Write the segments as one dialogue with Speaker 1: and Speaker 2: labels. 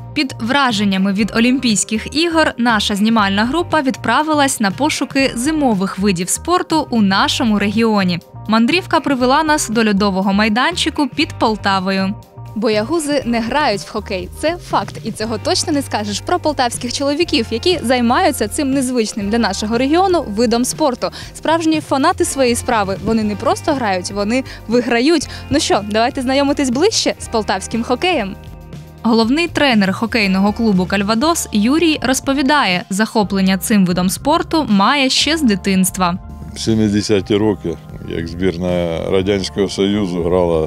Speaker 1: Під враженнями від Олімпійських ігор наша знімальна група відправилась на пошуки зимових видів спорту у нашому регіоні. Мандрівка привела нас до льодового майданчику під Полтавою. Боягузи не грають в хокей – це факт. І цього точно не скажеш про полтавських чоловіків, які займаються цим незвичним для нашого регіону видом спорту. Справжні фанати своєї справи. Вони не просто грають, вони виграють. Ну що, давайте знайомитись ближче з полтавським хокеєм. Головний тренер хокейного клубу «Кальвадос» Юрій розповідає, захоплення цим видом спорту має ще з дитинства.
Speaker 2: В 70-ті роки, як збірна Радянського Союзу грала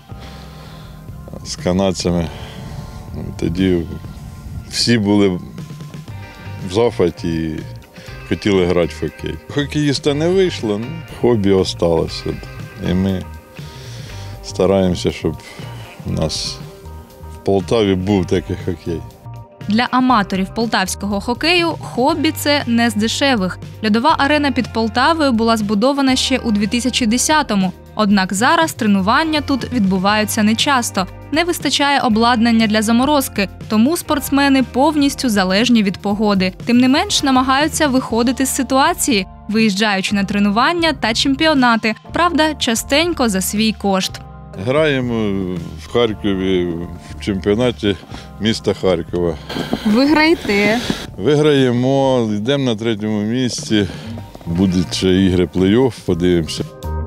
Speaker 2: з канадцями, тоді всі були в захваті і хотіли грати в хокей. Хокеїста не вийшло, хобі залишилося. І ми стараємося, щоб у нас в Полтаві був такий хокей.
Speaker 1: Для аматорів полтавського хокею хобі – це не з дешевих. Льодова арена під Полтавою була збудована ще у 2010-му. Однак зараз тренування тут відбуваються нечасто. Не вистачає обладнання для заморозки, тому спортсмени повністю залежні від погоди. Тим не менш, намагаються виходити з ситуації, виїжджаючи на тренування та чемпіонати. Правда, частенько за свій кошт.
Speaker 2: Граємо в Харкові в чемпіонаті міста Харкова.
Speaker 1: Виграєте.
Speaker 2: Виграємо, йдемо на 3-му місці. Будуть ще ігри плей-офф, подивимося.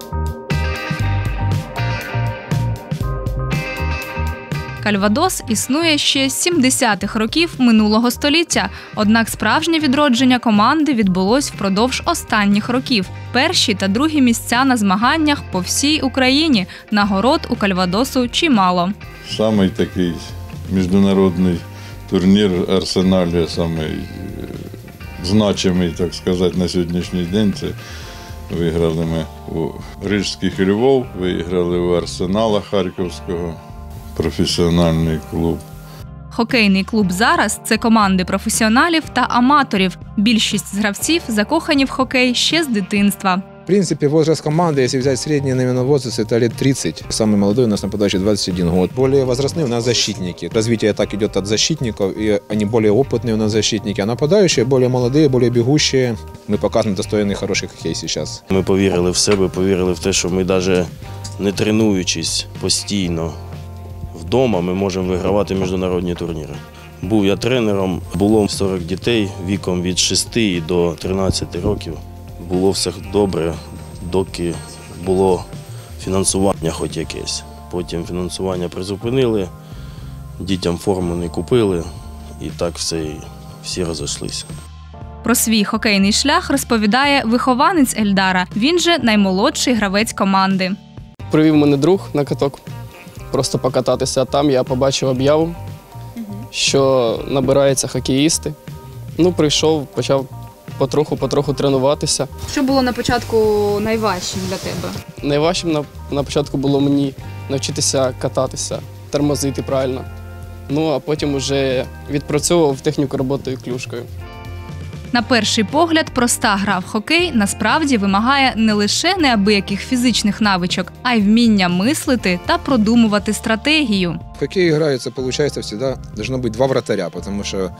Speaker 1: «Кальвадос» існує ще з 70-х років минулого століття. Однак справжнє відродження команди відбулось впродовж останніх років. Перші та другі місця на змаганнях по всій Україні. Нагород у «Кальвадосу» чимало.
Speaker 2: Самий такий міжнародний турнір «Арсеналі», самий значимий, так сказати, на сьогоднішній день. Це виграли ми у Рижських Львов, виграли у «Арсенала» Харківського. Професіональний клуб.
Speaker 1: Хокейний клуб «Зараз» – це команди професіоналів та аматорів. Більшість з гравців закохані в хокей ще з дитинства.
Speaker 3: В принципе, возраст команды, если взять средний наверное, возраст, это лет 30. Самый молодой у нас нападающий 21 год. Более возрастные у нас защитники. Развитие так идет от защитников, и они более опытные у нас защитники. А нападающие более молодые, более бегущие. Мы показываем достойный, хороший хоккей сейчас.
Speaker 4: Ми повірили в себе, повірили в те, що ми навіть не тренуючись постійно вдома, ми можемо вигравати міжнародні турніри. Був я тренером, було 40 дітей віком від 6 до 13 років. Було все добре, доки було фінансування хоч якесь. Потім фінансування призупинили, дітям форму не купили і так всі розійшлися.
Speaker 1: Про свій хокейний шлях розповідає вихованець Ельдара. Він же наймолодший гравець команди.
Speaker 5: Привів мене друг на каток, просто покататися. Там я побачив об'яву, що набираються хокеїсти. Прийшов, почав потроху тренуватися.
Speaker 1: Що було на початку найважчим для тебе?
Speaker 5: Найважчим на початку було мені навчитися кататися, тормозити правильно. А потім вже відпрацьовував техніку роботи клюшкою.
Speaker 1: На перший погляд, проста гра в хокей насправді вимагає не лише неабияких фізичних навичок, а й вміння мислити та продумувати стратегію.
Speaker 3: В хоккей играется, получается, всегда должно быть два вратаря, потому что,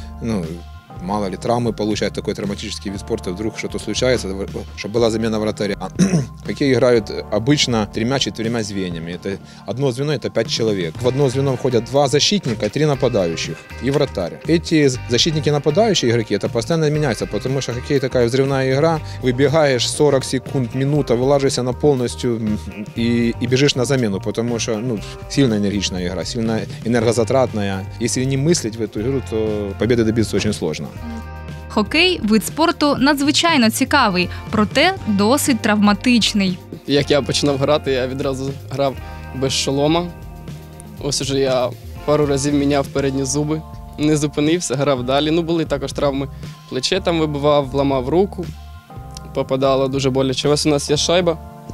Speaker 3: мало ли травмы получают, такой травматический вид спорта, вдруг что-то случается, чтобы была замена вратаря. В хоккей играют обычно 3-4 звеньями. Это одно звено – это 5 человек. В одно звено входят 2 защитника, 3 нападающих и вратарь. Эти защитники нападающие игроки, это постоянно меняется, потому что хоккей такая взрывная игра. Выбегаешь 40 секунд, минута, вылаживаешься на полностью и бежишь на замену, потому что сильно энергичная игра, сильно энергозатратная. Если не мыслить в эту игру, то победы добиться очень сложно.
Speaker 1: Хокей – вид спорту надзвичайно цікавий, проте досить травматичний.
Speaker 5: Як я починав грати, я відразу грав без шолома. Ось уже я пару разів міняв передні зуби, не зупинився, грав далі. Були також травми. Плече там вибивав, ламав руку, попадало дуже боляче. Ось у нас є шайба,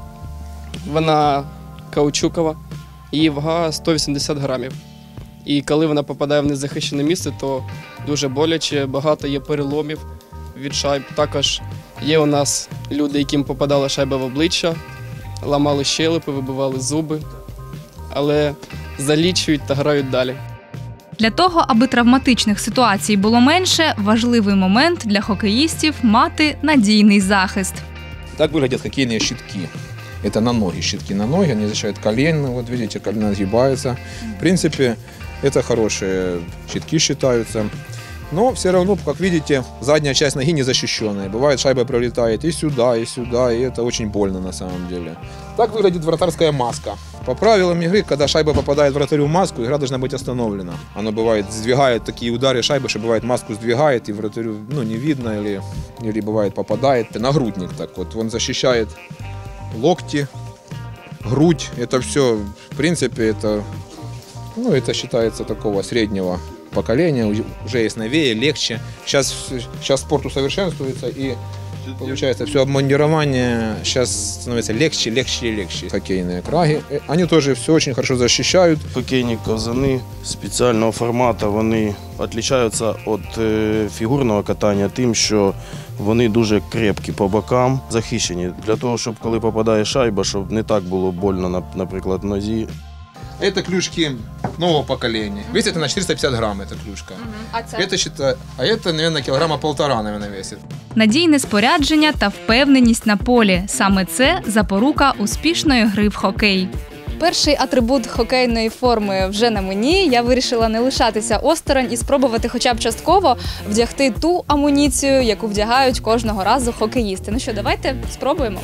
Speaker 5: вона каучукова, її вага 180 грамів. І коли вона попадає в незахищене місце, то дуже боляче, багато є переломів від шайб. Також є у нас люди, яким попадала шайба в обличчя, ламали щелепи, вибивали зуби, але залічують та грають далі.
Speaker 1: Для того, аби травматичних ситуацій було менше, важливий момент для хокеїстів – мати надійний захист.
Speaker 3: Так выглядят хоккейные щитки. Это на ноги, щитки на ноги, они защищают колено, вот видите, колено сгибается. В принципе, это хорошие щитки считаются. Но все равно, как видите, задняя часть ноги не защищенная. Бывает, шайба пролетает и сюда, и это очень больно на самом деле. Так выглядит вратарская маска. По правилам игры, когда шайба попадает вратарю в маску, игра должна быть остановлена. Оно бывает, сдвигает такие удары шайбы, что бывает маску сдвигает, и вратарю не видно, или бывает попадает. Нагрудник так вот, он защищает локти, грудь. Это все, в принципе, это считается такого среднего поколения, уже есть новее, легче. Сейчас спорт усовершенствуется, и получается все обмундирование сейчас становится легче и легче. Хоккейные краги, они тоже все очень хорошо защищают.
Speaker 4: Хокейні ковзани спеціального формату, вони відрізняються від фігурного катання тим, що вони дуже крепкі по бокам, захищені. Для того, щоб коли попадає шайба, щоб не так було больно, наприклад, в нозі.
Speaker 3: Это клюшки нового поколения. Весит она 450 грамм, эта клюшка. Это, наверное, килограмма 1,5, наверное, весит.
Speaker 1: Надійне спорядження та впевненість на полі – саме це запорука успішної гри в хокей.
Speaker 6: Перший атрибут хокейної форми вже на мені. Я вирішила не лишатися осторонь і спробувати хоча б частково вдягти ту амуніцію, яку вдягають кожного разу хокеїсти. Ну що, давайте спробуємо.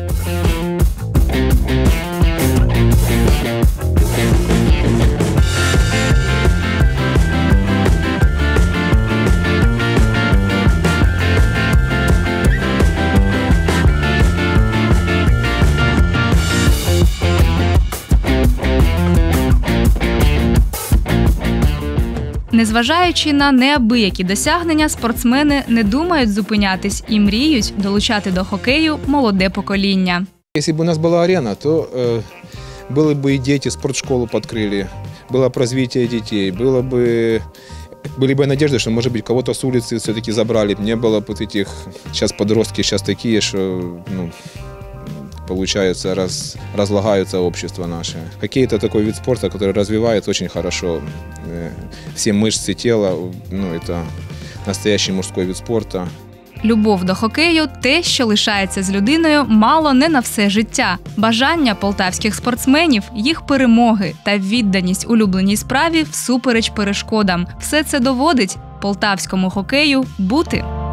Speaker 1: Незважаючи на неабиякі досягнення, спортсмени не думають зупинятись і мріють долучати до хокею молоде покоління.
Speaker 3: Если бы у нас была арена, то были бы и дети, спортшколу подкрыли, было бы развитие детей, были бы надежды, что, может быть, кого-то с улицы все-таки забрали. Не было бы этих, сейчас подростки сейчас такие, что, получается, разлагаются общество наше. Хоккей – это такой вид спорта, который развивает очень хорошо все мышцы тела. Это настоящий мужской вид спорта.
Speaker 1: Любов до хокею – те, що лишається з людиною мало не на все життя. Бажання полтавських спортсменів, їх перемоги та відданість улюбленій справі всупереч перешкодам. Все це доводить полтавському хокею бути.